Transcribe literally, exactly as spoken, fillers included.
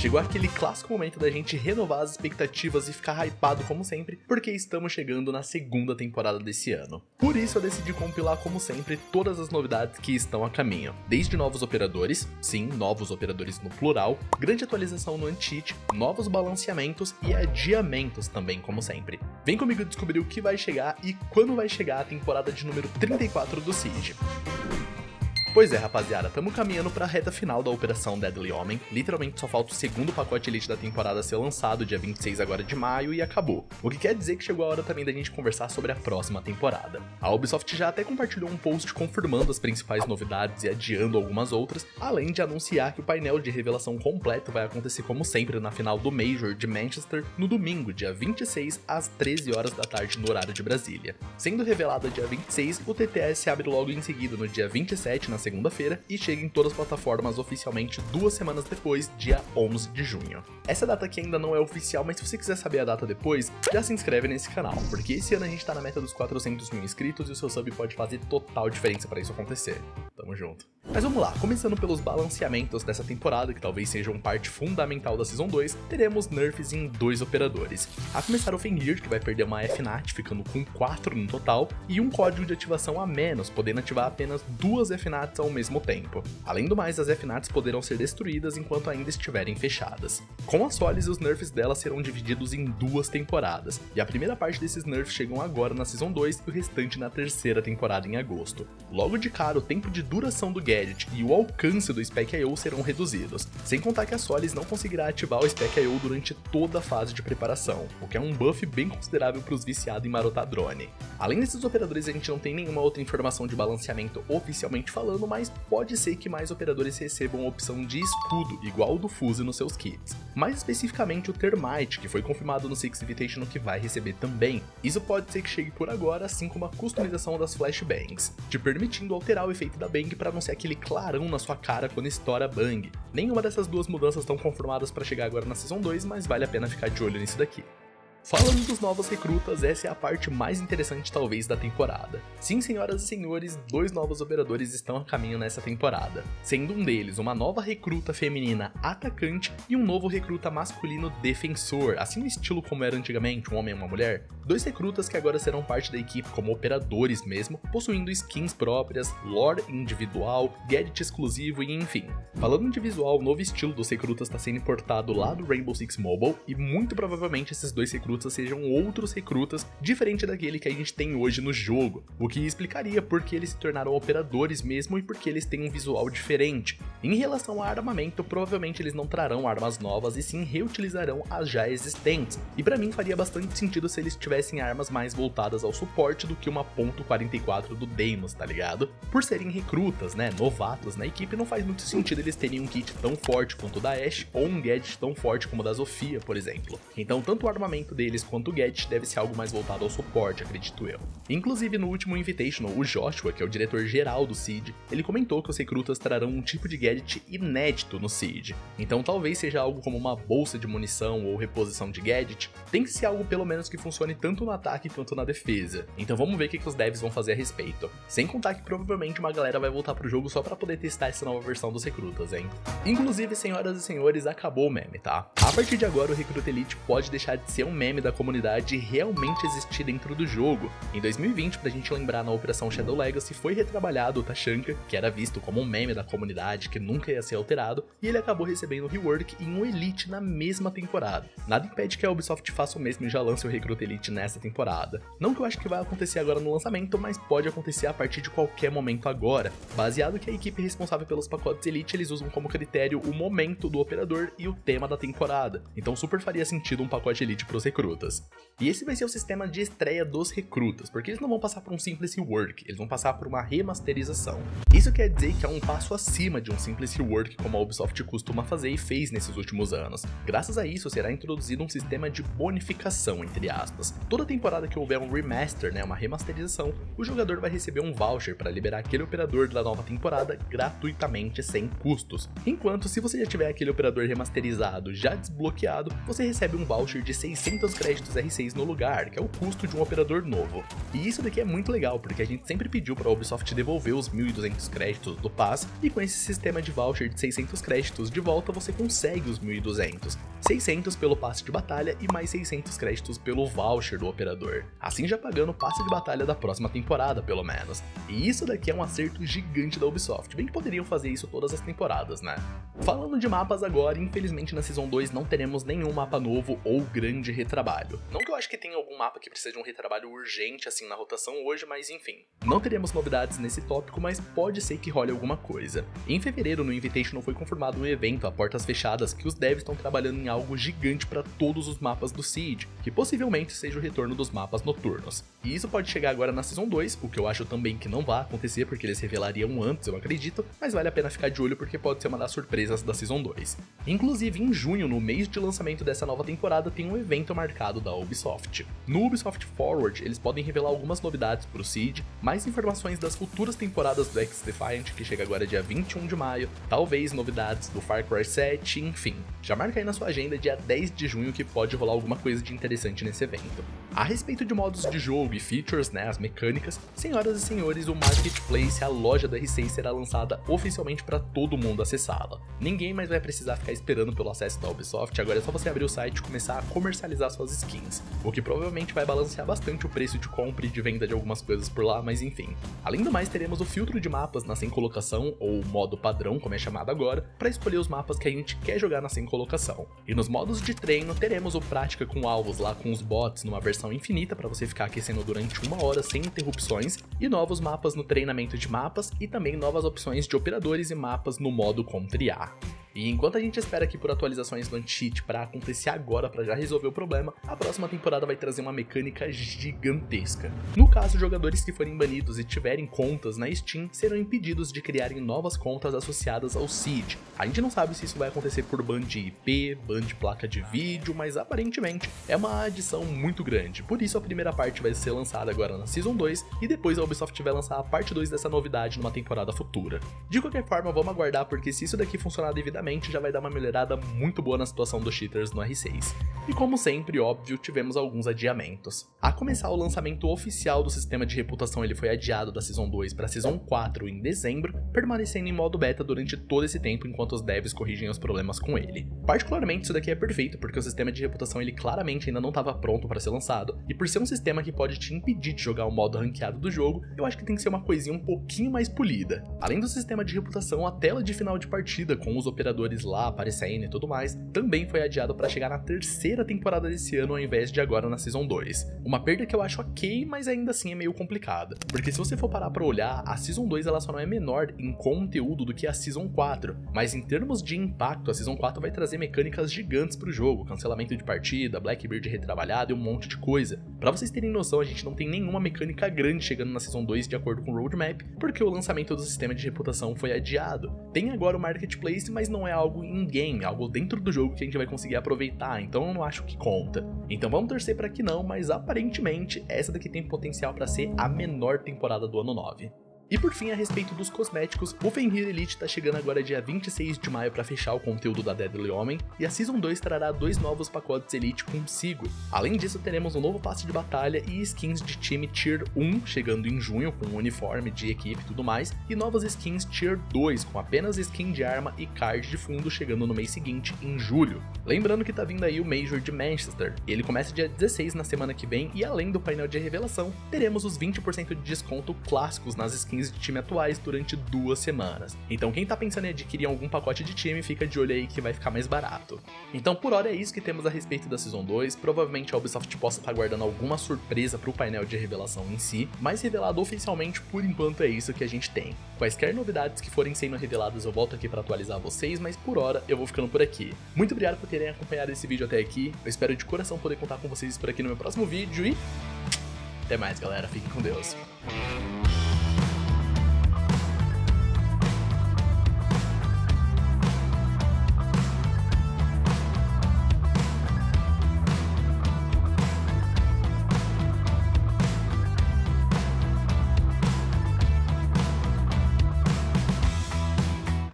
chegou aquele clássico momento da gente renovar as expectativas e ficar hypado como sempre, porque estamos chegando na segunda temporada desse ano. Por isso eu decidi compilar como sempre todas as novidades que estão a caminho, desde novos operadores, sim, novos operadores no plural, grande atualização no anti-cheat, novos balanceamentos e adiamentos também como sempre. Vem comigo descobrir o que vai chegar e quando vai chegar a temporada de número trinta e quatro do Siege. Pois é, rapaziada, estamos caminhando para a reta final da Operação Deadly Omen, literalmente só falta o segundo pacote Elite da temporada ser lançado dia vinte e seis agora de maio e acabou. O que quer dizer que chegou a hora também da gente conversar sobre a próxima temporada. A Ubisoft já até compartilhou um post confirmando as principais novidades e adiando algumas outras, além de anunciar que o painel de revelação completo vai acontecer como sempre na final do Major de Manchester no domingo, dia vinte e seis, às treze horas da tarde no horário de Brasília. Sendo revelado dia vinte e seis, o T T S abre logo em seguida no dia vinte e sete, na segunda-feira, e chega em todas as plataformas oficialmente duas semanas depois, dia onze de junho. Essa data aqui ainda não é oficial, mas se você quiser saber a data depois, já se inscreve nesse canal, porque esse ano a gente tá na meta dos quatrocentos mil inscritos e o seu sub pode fazer total diferença para isso acontecer. Tamo junto. Mas vamos lá, começando pelos balanceamentos dessa temporada, que talvez sejam parte fundamental da Season dois, teremos nerfs em dois operadores. A começar o Fenrir, que vai perder uma F NAT, ficando com quatro no total, e um código de ativação a menos, podendo ativar apenas duas F NATs ao mesmo tempo. Além do mais, as F NATs poderão ser destruídas enquanto ainda estiverem fechadas. Com a Solis, os nerfs dela serão divididos em duas temporadas, e a primeira parte desses nerfs chegam agora na Season dois e o restante na terceira temporada em agosto. Logo de cara, o tempo de duração do Gadget e o alcance do Spec I O serão reduzidos, sem contar que a Solis não conseguirá ativar o Spec I O durante toda a fase de preparação, o que é um buff bem considerável para os viciados em marotar drone. Além desses operadores, a gente não tem nenhuma outra informação de balanceamento oficialmente falando, mas pode ser que mais operadores recebam a opção de escudo, igual o do Fuse nos seus kits. Mais especificamente o Thermite, que foi confirmado no Six Invitational que vai receber também. Isso pode ser que chegue por agora, assim como a customização das flashbangs, te permitindo alterar o efeito da bang para não ser aquele clarão na sua cara quando estoura a bang. Nenhuma dessas duas mudanças estão confirmadas para chegar agora na Season dois, mas vale a pena ficar de olho nisso daqui. Falando dos novos recrutas, essa é a parte mais interessante talvez da temporada. Sim, senhoras e senhores, dois novos operadores estão a caminho nessa temporada, sendo um deles uma nova recruta feminina atacante e um novo recruta masculino defensor, assim no estilo como era antigamente, um homem e uma mulher. Dois recrutas que agora serão parte da equipe como operadores mesmo, possuindo skins próprias, lore individual, gadget exclusivo e enfim. Falando de visual, o novo estilo dos recrutas está sendo importado lá do Rainbow Six Mobile e muito provavelmente esses dois recrutas sejam outros recrutas, diferente daquele que a gente tem hoje no jogo, o que explicaria por que eles se tornaram operadores mesmo e por que eles têm um visual diferente. Em relação a armamento, provavelmente eles não trarão armas novas e sim reutilizarão as já existentes, e pra mim faria bastante sentido se eles tivessem armas mais voltadas ao suporte do que uma ponto quarenta e quatro do Deimos, tá ligado? Por serem recrutas, né, novatos na equipe, não faz muito sentido eles terem um kit tão forte quanto o da Ashe ou um gadget tão forte como o da Zofia, por exemplo. Então tanto o armamento deles quanto o gadget deve ser algo mais voltado ao suporte, acredito eu. Inclusive no último Invitational, o Joshua, que é o diretor geral do Siege, ele comentou que os recrutas trarão um tipo de gadget inédito no Siege. Então talvez seja algo como uma bolsa de munição ou reposição de gadget, tem que ser algo pelo menos que funcione tanto no ataque quanto na defesa. Então vamos ver o que, que os devs vão fazer a respeito. Sem contar que provavelmente uma galera vai voltar pro jogo só pra poder testar essa nova versão dos recrutas, hein? Inclusive, senhoras e senhores, acabou o meme, tá? A partir de agora o Recruta Elite pode deixar de ser um meme da comunidade realmente existir dentro do jogo. Em dois mil e vinte, pra gente lembrar, na Operação Shadow Legacy foi retrabalhado o Tachanka, que era visto como um meme da comunidade que nunca ia ser alterado, e ele acabou recebendo um rework em um Elite na mesma temporada. Nada impede que a Ubisoft faça o mesmo e já lance o Recruta Elite nessa temporada. Não que eu acho que vai acontecer agora no lançamento, mas pode acontecer a partir de qualquer momento agora, baseado que a equipe responsável pelos pacotes Elite eles usam como critério o momento do operador e o tema da temporada, então super faria sentido um pacote Elite pros recrutas. E esse vai ser o sistema de estreia dos recrutas, porque eles não vão passar por um simples rework, eles vão passar por uma remasterização. Isso quer dizer que é um passo acima de um simples rework como a Ubisoft costuma fazer e fez nesses últimos anos. Graças a isso será introduzido um sistema de bonificação, entre aspas. Toda temporada que houver um remaster, né, uma remasterização, o jogador vai receber um voucher para liberar aquele operador da nova temporada gratuitamente sem custos. Enquanto se você já tiver aquele operador remasterizado já desbloqueado, você recebe um voucher de seiscentas duzentos créditos R seis no lugar, que é o custo de um operador novo. E isso daqui é muito legal, porque a gente sempre pediu para a Ubisoft devolver os mil e duzentos créditos do pass, e com esse sistema de voucher de seiscentos créditos de volta você consegue os mil e duzentos. seiscentos pelo passe de batalha e mais seiscentos créditos pelo voucher do operador. Assim já pagando o passe de batalha da próxima temporada, pelo menos. E isso daqui é um acerto gigante da Ubisoft, bem que poderiam fazer isso todas as temporadas, né? Falando de mapas agora, infelizmente na Season dois não teremos nenhum mapa novo ou grande retrabalho. Não que eu acho que tenha algum mapa que precise de um retrabalho urgente assim na rotação hoje, mas enfim. Não teremos novidades nesse tópico, mas pode ser que role alguma coisa. Em fevereiro, no Invitational foi confirmado um evento a portas fechadas que os devs estão trabalhando em algo gigante para todos os mapas do Siege, que possivelmente seja o retorno dos mapas noturnos. E isso pode chegar agora na Season dois, o que eu acho também que não vai acontecer porque eles revelariam antes, eu acredito, mas vale a pena ficar de olho porque pode ser uma das surpresas da Season dois. Inclusive em junho, no mês de lançamento dessa nova temporada, tem um evento marcado da Ubisoft. No Ubisoft Forward, eles podem revelar algumas novidades para o Siege, mais informações das futuras temporadas do X-Defiant, que chega agora dia vinte e um de maio, talvez novidades do Far Cry sete, enfim. Já marca aí na sua agenda dia dez de junho que pode rolar alguma coisa de interessante nesse evento. A respeito de modos de jogo e features, né, as mecânicas, senhoras e senhores, o Marketplace, a loja da R seis, será lançada oficialmente para todo mundo acessá-la. Ninguém mais vai precisar ficar esperando pelo acesso da Ubisoft, agora é só você abrir o site e começar a comercializar suas skins, o que provavelmente vai balancear bastante o preço de compra e de venda de algumas coisas por lá, mas enfim. Além do mais, teremos o filtro de mapas na sem colocação, ou modo padrão, como é chamado agora, para escolher os mapas que a gente quer jogar na sem colocação. E nos modos de treino, teremos o prática com alvos lá com os bots numa versão infinita para você ficar aquecendo durante uma hora sem interrupções, e novos mapas no treinamento de mapas, e também novas opções de operadores e mapas no modo contra I A. E enquanto a gente espera aqui por atualizações do Anti-Cheat para acontecer agora para já resolver o problema, a próxima temporada vai trazer uma mecânica gigantesca. No caso, jogadores que forem banidos e tiverem contas na Steam serão impedidos de criarem novas contas associadas ao Siege. A gente não sabe se isso vai acontecer por ban de I P, ban de placa de vídeo, mas aparentemente é uma adição muito grande. Por isso a primeira parte vai ser lançada agora na Season dois e depois a Ubisoft vai lançar a parte dois dessa novidade numa temporada futura. De qualquer forma, vamos aguardar porque se isso daqui funcionar devidamente, já vai dar uma melhorada muito boa na situação dos cheaters no R seis. E como sempre, óbvio, tivemos alguns adiamentos. A começar o lançamento oficial do sistema de reputação, ele foi adiado da Season dois para Season quatro em dezembro, permanecendo em modo beta durante todo esse tempo enquanto os devs corrigem os problemas com ele. Particularmente isso daqui é perfeito porque o sistema de reputação ele claramente ainda não estava pronto para ser lançado, e por ser um sistema que pode te impedir de jogar o modo ranqueado do jogo, eu acho que tem que ser uma coisinha um pouquinho mais polida. Além do sistema de reputação, a tela de final de partida com os operadores lá aparecendo e tudo mais, também foi adiado para chegar na terceira temporada desse ano ao invés de agora na Season dois. Uma perda que eu acho ok, mas ainda assim é meio complicada. Porque se você for parar pra olhar, a Season dois ela só não é menor em conteúdo do que a Season quatro, mas em termos de impacto, a Season quatro vai trazer mecânicas gigantes pro jogo, cancelamento de partida, Blackbeard retrabalhado e um monte de coisa. Pra vocês terem noção, a gente não tem nenhuma mecânica grande chegando na Season dois de acordo com o roadmap, porque o lançamento do sistema de reputação foi adiado. Tem agora o Marketplace, mas não é algo in-game, algo dentro do jogo que a gente vai conseguir aproveitar, então eu não acho que conta. Então vamos torcer para que não, mas aparentemente essa daqui tem potencial para ser a menor temporada do ano nove. E por fim, a respeito dos cosméticos, o Fenrir Elite tá chegando agora dia vinte e seis de maio para fechar o conteúdo da Deadly Homem, e a Season dois trará dois novos pacotes Elite consigo. Além disso, teremos um novo passe de batalha e skins de time Tier um chegando em junho, com um uniforme de equipe e tudo mais, e novas skins Tier dois, com apenas skin de arma e card de fundo chegando no mês seguinte, em julho. Lembrando que tá vindo aí o Major de Manchester, ele começa dia dezesseis na semana que vem, e além do painel de revelação, teremos os vinte por cento de desconto clássicos nas skins de time atuais durante duas semanas. Então quem tá pensando em adquirir algum pacote de time, fica de olho aí que vai ficar mais barato. Então por hora é isso que temos a respeito da Season dois, provavelmente a Ubisoft possa estar guardando alguma surpresa pro painel de revelação em si, mas revelado oficialmente por enquanto é isso que a gente tem. Quaisquer novidades que forem sendo reveladas eu volto aqui para atualizar vocês, mas por hora eu vou ficando por aqui. Muito obrigado por terem acompanhado esse vídeo até aqui, eu espero de coração poder contar com vocês por aqui no meu próximo vídeo e até mais galera, fiquem com Deus.